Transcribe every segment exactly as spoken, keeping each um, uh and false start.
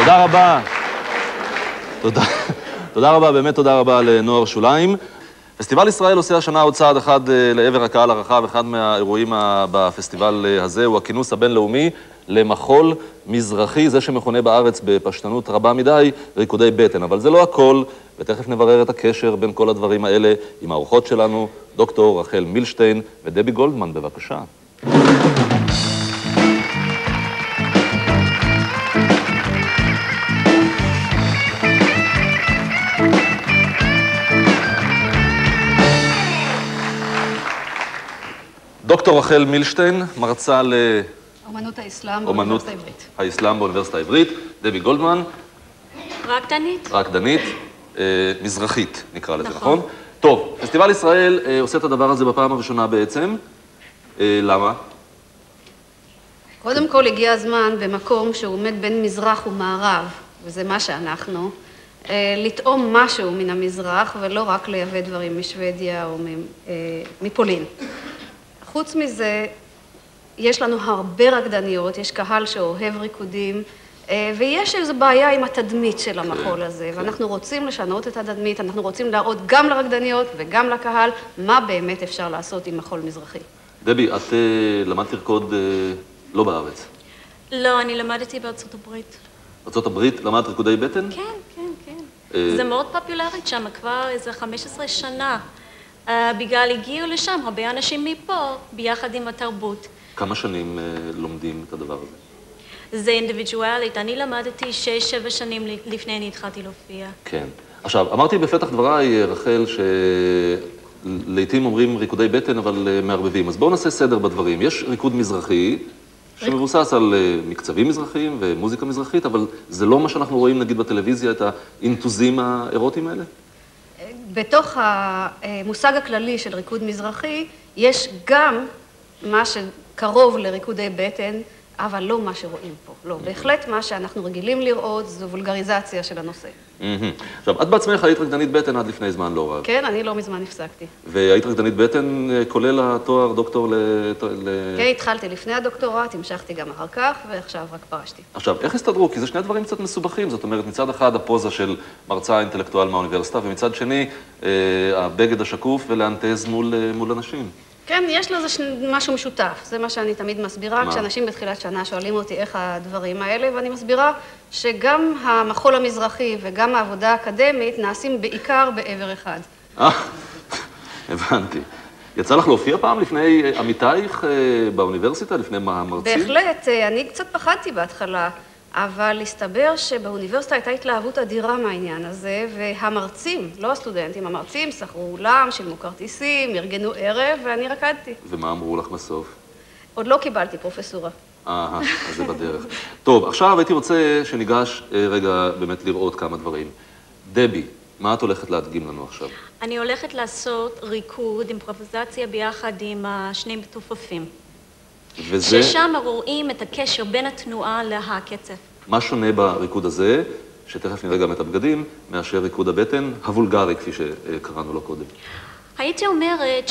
תודה רבה. תודה. תודה רבה, באמת תודה רבה לנוער שוליים. פסטיבל ישראל עושה השנה עוד צעד אחד לעבר הקהל הרחב. אחד מהאירועים בפסטיבל הזה הוא הכינוס הבינלאומי למחול מזרחי, זה שמכונה בארץ בפשטנות רבה מדי, ריקודי בטן. אבל זה לא הכל, ותכף נברר את הקשר בין כל הדברים האלה עם האורחות שלנו, דוקטור רחל מילשטיין ודבי גולדמן, בבקשה. דוקטור רחל מילשטיין, מרצה ל... אומנות האסלאם באוניברסיטה העברית. האסלאם באוניברסיטה העברית. דבי גולדמן. רקדנית. רקדנית, אה, מזרחית נקרא לזה, נכון? נכון? טוב, פסטיבל ישראל אה, עושה את הדבר הזה בפעם הראשונה בעצם. אה, למה? קודם כל הגיע הזמן במקום שהוא עומד בין מזרח ומערב, וזה מה שאנחנו, אה, לטעום משהו מן המזרח ולא רק לייבא דברים משוודיה או אה, מפולין. חוץ מזה, יש לנו הרבה רקדניות, יש קהל שאוהב ריקודים, ויש איזו בעיה עם התדמית של המחול הזה, ואנחנו רוצים לשנות את התדמית, אנחנו רוצים להראות גם לרקדניות וגם לקהל מה באמת אפשר לעשות עם מחול מזרחי. דבי, את למדת לרקוד לא בארץ? לא, אני למדתי בארצות הברית. בארצות הברית? למדת ריקודי בטן? כן, כן, כן. זה מאוד פופולרית שם, כבר איזה חמש עשרה שנה. בגלל הגיעו לשם הרבה אנשים מפה, ביחד עם התרבות. כמה שנים לומדים את הדבר הזה? זה אינדיבידואלית. אני למדתי שש, שבע שנים לפני אני התחלתי להופיע. כן. עכשיו, אמרתי בפתח דבריי, רחל, שלעיתים אומרים ריקודי בטן, אבל מערבבים. אז בואו נעשה סדר בדברים. יש ריקוד מזרחי, שמבוסס על מקצבים מזרחיים ומוזיקה מזרחית, אבל זה לא מה שאנחנו רואים, נגיד, בטלוויזיה, את האינטוזים האירוטיים האלה? בתוך המושג הכללי של ריקוד מזרחי, יש גם מה שקרוב לריקודי בטן, אבל לא מה שרואים פה. לא, בהחלט מה שאנחנו רגילים לראות זו וולגריזציה של הנושא. עכשיו, את בעצמך היית רקדנית בטן עד לפני זמן לא רב. כן, אני לא מזמן הפסקתי. והיית רקדנית בטן כולל התואר דוקטור ל... כן, התחלתי לפני הדוקטורט, המשכתי גם אחר כך, ועכשיו רק פרשתי. עכשיו, איך הסתדרו? כי זה שני דברים קצת מסובכים. זאת אומרת, מצד אחד הפוזה של מרצה אינטלקטואל מהאוניברסיטה, ומצד שני, הבגד השקוף ולהנטז מול, מול אנשים. כן, יש לזה ש... משהו משותף, זה מה שאני תמיד מסבירה, מה? כשאנשים בתחילת שנה שואלים אותי איך הדברים האלה, ואני מסבירה שגם המחול המזרחי וגם העבודה האקדמית נעשים בעיקר בעבר אחד. אה, הבנתי. יצא לך להופיע פעם לפני עמיתייך באוניברסיטה, לפני מרצים? בהחלט, אני קצת פחדתי בהתחלה, אבל הסתבר שבאוניברסיטה הייתה התלהבות אדירה מהעניין הזה, והמרצים, לא הסטודנטים, המרצים שכרו אולם, שילמו כרטיסים, ארגנו ערב, ואני רקדתי. ומה אמרו לך בסוף? עוד לא קיבלתי פרופסורה. אה, אז זה בדרך. טוב, עכשיו הייתי רוצה שניגש רגע באמת לראות כמה דברים. דבי, מה את הולכת להדגים לנו עכשיו? אני הולכת לעשות ריקוד, אימפרוביזציה ביחד עם שני מתופפים. וזה... ששם רואים את הקשר בין התנועה להקצב. מה שונה בריקוד הזה, שתכף נראה גם את הבגדים, מאשר ריקוד הבטן הוולגרי, כפי שקראנו לו קודם? הייתי אומרת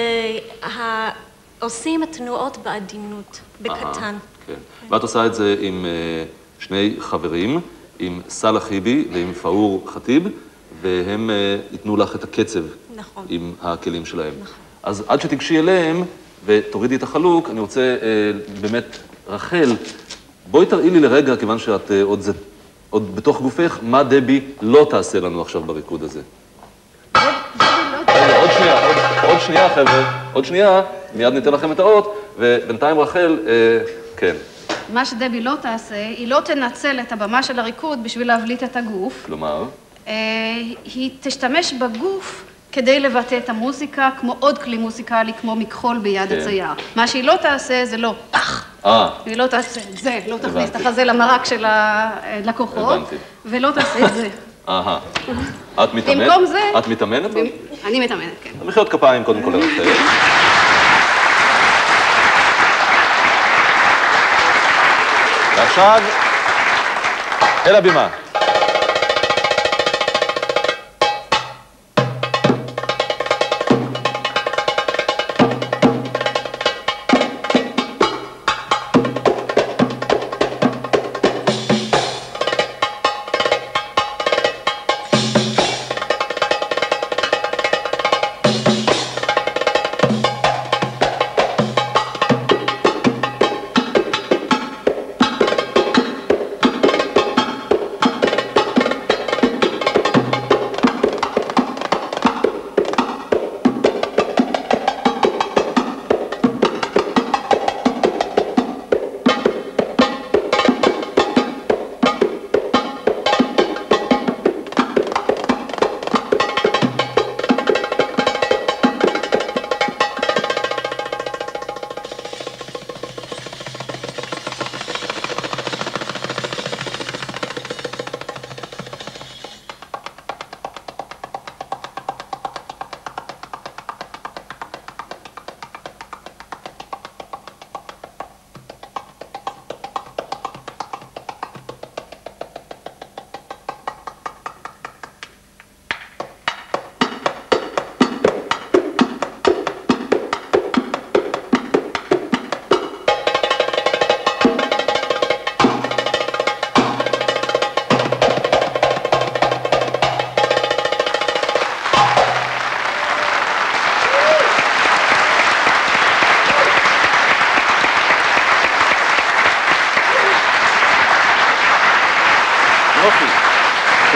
שעושים התנועות בעדינות, בקטן. כן. ואת עושה את זה עם שני חברים, עם סלאח היבי ועם פאור חטיב, והם ייתנו לך את הקצב עם הכלים שלהם. אז עד שתגשי אליהם, ותורידי את החלוק, אני רוצה אה, באמת, רחל, בואי תראי לי לרגע, כיוון שאת אה, עוד, זה, עוד בתוך גופך, מה דבי לא תעשה לנו עכשיו בריקוד הזה. דבי לא תעשה. עוד שנייה, עוד, עוד שנייה, חבר'ה, עוד שנייה, מיד ניתן לכם את האות, ובינתיים רחל, אה, כן. מה שדבי לא תעשה, היא לא תנצל את הבמה של הריקוד בשביל להבליט את הגוף. כלומר? אה, היא תשתמש בגוף, כדי לבטא את המוזיקה, כמו עוד כלי מוזיקלי, כמו מכחול ביד הצייר. מה שהיא לא תעשה זה לא פח. אה. היא לא תעשה את זה, לא תכניס את החזה למרק של הלקוחות. הבנתי. ולא תעשה את זה. אהה. את מתאמנת? במקום זה... את מתאמנת? אני מתאמנת, כן. מחיאות כפיים קודם כל לרחל. ועכשיו, אל הבימה.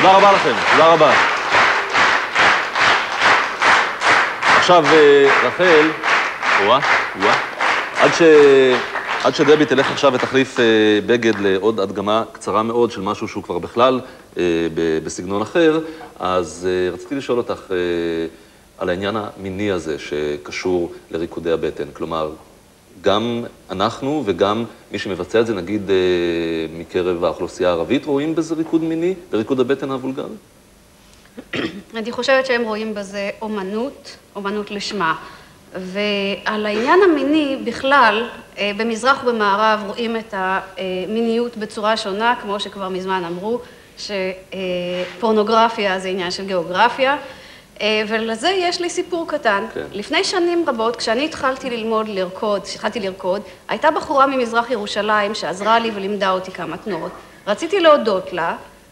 תודה רבה לכם, תודה רבה. עכשיו, רחל, וואה, וואה, עד ש... עד שדבי תלך עכשיו ותחליף בגד לעוד הדגמה קצרה מאוד של משהו שהוא כבר בכלל בסגנון אחר, אז רציתי לשאול אותך על העניין המיני הזה שקשור לריקודי הבטן. כלומר, גם אנחנו וגם מי שמבצע את זה, נגיד מקרב האוכלוסייה הערבית, רואים בזה ריקוד מיני, בריקוד הבטן הוולגרי? אני חושבת שהם רואים בזה אומנות, אומנות לשמה. ועל העניין המיני בכלל, במזרח ובמערב רואים את המיניות בצורה שונה, כמו שכבר מזמן אמרו, שפורנוגרפיה זה עניין של גיאוגרפיה, ולזה יש לי סיפור קטן. כן. לפני שנים רבות, כשאני התחלתי ללמוד לרקוד, כשהתחלתי לרקוד, הייתה בחורה ממזרח ירושלים שעזרה לי ולימדה אותי כמה תנועות. רציתי להודות לה,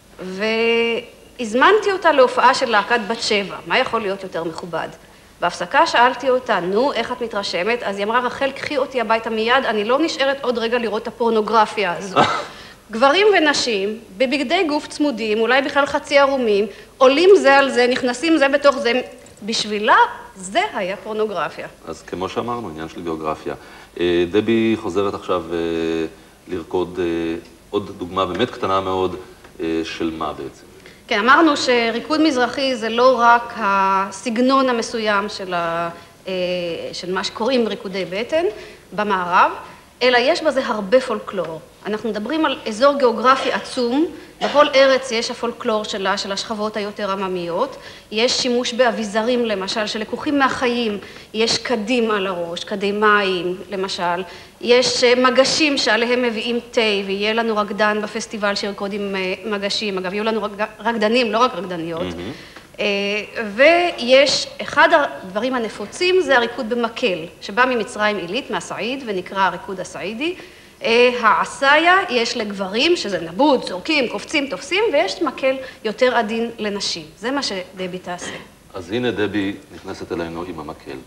והזמנתי אותה להופעה של להקת בת שבע. מה יכול להיות יותר מכובד? בהפסקה שאלתי אותה, נו, איך את מתרשמת? אז היא אמרה, רחל, קחי אותי הביתה מיד, אני לא נשארת עוד רגע לראות את הפורנוגרפיה הזו. גברים ונשים, בבגדי גוף צמודים, אולי בכלל חצי ערומים, עולים זה על זה, נכנסים זה בתוך זה, בשבילה זה היה פורנוגרפיה. אז כמו שאמרנו, עניין של גיאוגרפיה. דבי חוזרת עכשיו לרקוד עוד דוגמה באמת קטנה מאוד של מה בעצם. כן, אמרנו שריקוד מזרחי זה לא רק הסגנון המסוים של, ה, של מה שקוראים ריקודי בטן במערב, אלא יש בזה הרבה פולקלור. אנחנו מדברים על אזור גיאוגרפי עצום, בכל ארץ יש הפולקלור שלה, של השכבות היותר עממיות, יש שימוש באביזרים למשל, שלקוחים מהחיים, יש קדים על הראש, קדי מים למשל, יש מגשים שעליהם מביאים תה, ויהיה לנו רקדן בפסטיבל שירקוד עם מגשים, אגב, יהיו לנו רקדנים, לא רק רקדניות, mm-hmm. ויש, אחד הדברים הנפוצים זה הריקוד במקל, שבא ממצרים עילית, מהסעיד, ונקרא הריקוד הסעידי. העשיה יש לגברים, שזה נבוד, זורקים, קופצים, תופסים, ויש מקל יותר עדין לנשים. זה מה שדבי תעשה. אז הנה דבי נכנסת אלינו עם המקל.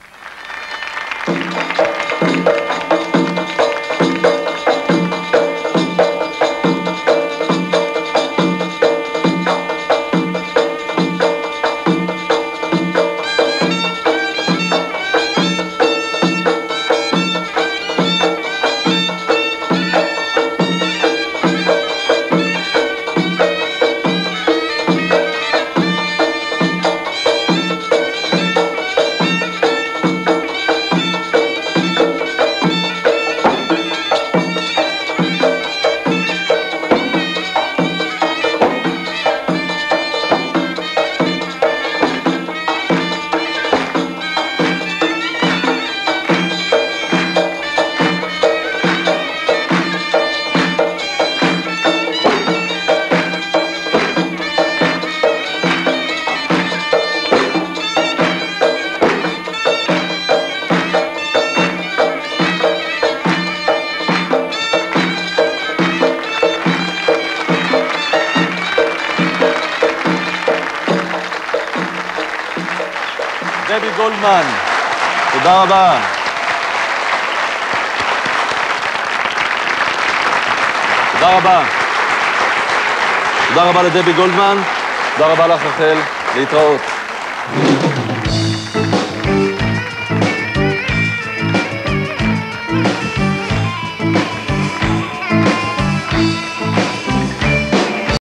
דבי גולדמן, תודה רבה. תודה רבה. תודה רבה לדבי גולדמן, תודה רבה לך רחל, להתראות.